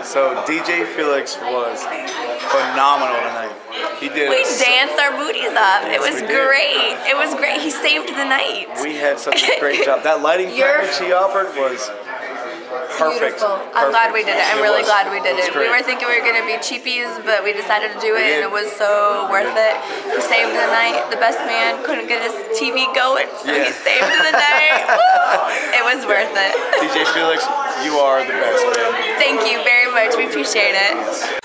So DJ Felix was phenomenal tonight. He did. We danced our booties up. It was great. It was great. He saved the night. We had such a great job. That lighting package he offered was perfect. Beautiful. I'm glad we did it. I'm really glad we did it. We were thinking we were going to be cheapies, but we decided to do it, and it was so worth it. He saved the night. The best man couldn't get his TV going, so he saved the night. Woo! It was worth it. DJ Felix, you are the best, man. Thank you very much. We appreciate it.